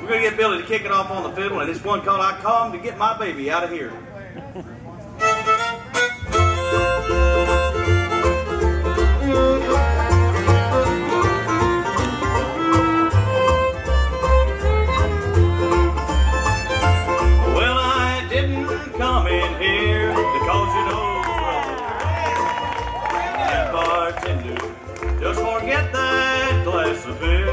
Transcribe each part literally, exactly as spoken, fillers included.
We're going to get Billy to kick it off on the fiddle, and it's one called I Come to Get My Baby Out of Here. Well, I didn't come in here because you know, and bartender, just forget that glass of beer.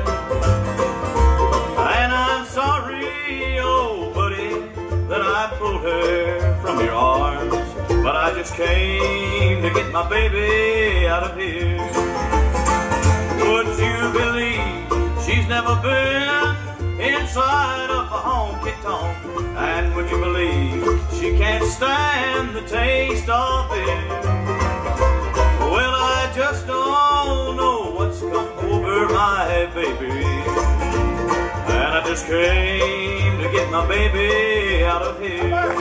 And I'm sorry, oh buddy, that I pulled her from your arms, but I just came to get my baby out of here. Would you believe she's never been inside of a honky-tonk? And would you believe she can't stand the taste of it? Well, I just don't know what's come over my baby, and I just came to get my baby out of here.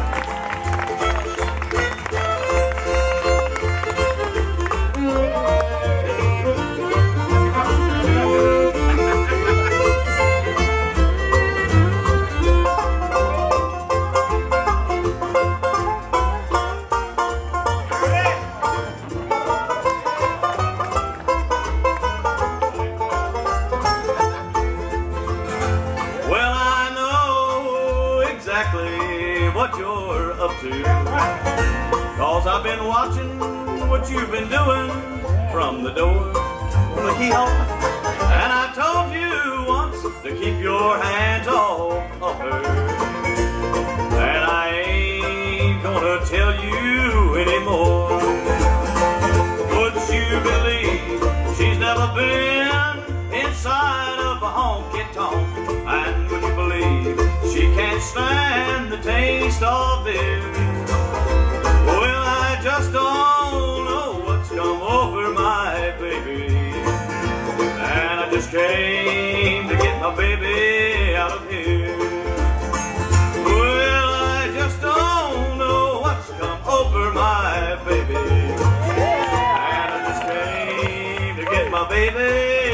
What you're up to, 'cause I've been watching what you've been doing from the door, from the keyhole. And I told you once to keep your hands off of her, and I ain't gonna tell you anymore. Would you believe she's never been inside of a honky-tonk? And would you believe she can't stand the taste of it? Well, I just don't know what's come over my baby, and I just came to get my baby out of here. Well, I just don't know what's come over my baby, and I just came to get my baby